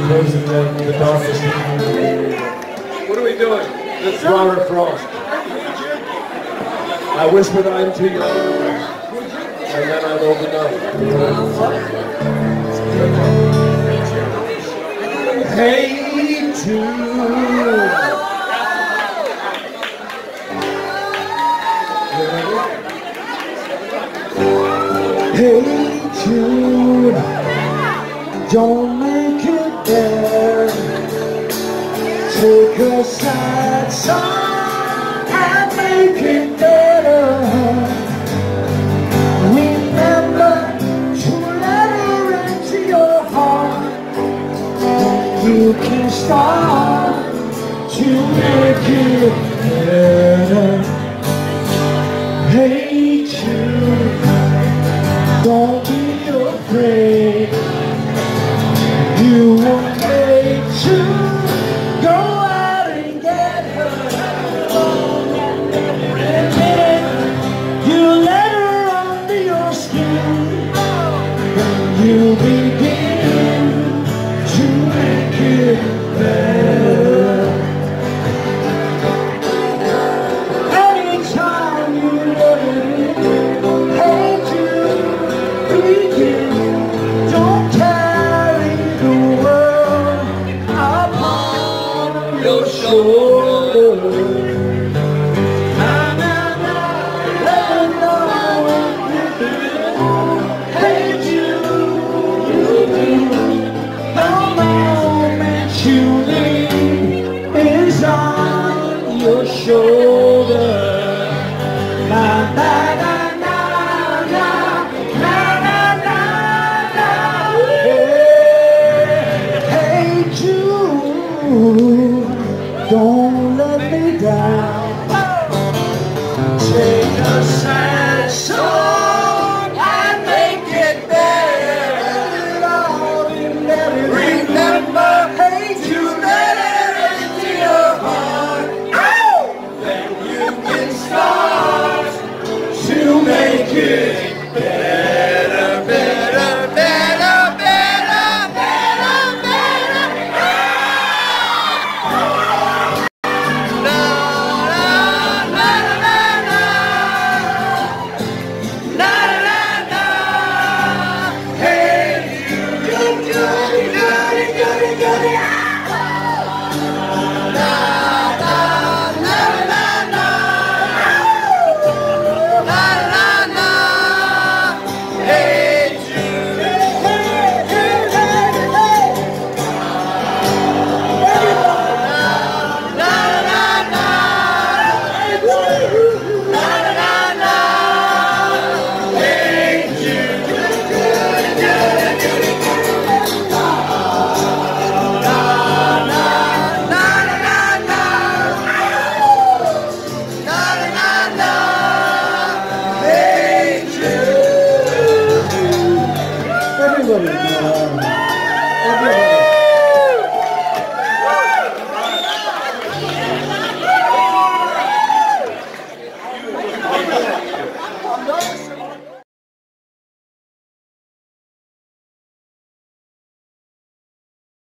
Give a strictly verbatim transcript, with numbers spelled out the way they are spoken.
closing the, the darkest evening. What are we doing? This is Robert Frost. I whispered I'm too young, and then I'd open up. Hey Jude. Hey Jude, don't make it there. Take a sad song and make it better. Remember to let her into your heart. You can start to make it better. Hey Jude, don't be afraid. You were made to go out and get her. You let her under your skin, and you begin to make it better. Anytime you let it in, hate you, begin. Don't carry the world upon your shoulder. Na na na, let her know hate you, you do. The moment you leave is on your shoulder. Na na na na na na na na na. Hey, hey Jude, don't let me down. Take a sad song and make it better. Remember, hey Jude, let it into your heart. Then you can start to make it better, better, better, better, better, better. Na, na, na, na, na. Na, na, na. Hey, you, you, you, you, you, you, you, you. Na, na, na, na, na. Na, na, na. Hey, Jude. Hey, hey, hey, hey. Na, na, na. Na, na, na. Hey, Jude. Na, na, na, na, na. Na, na, na. Hey, Jude. Everybody.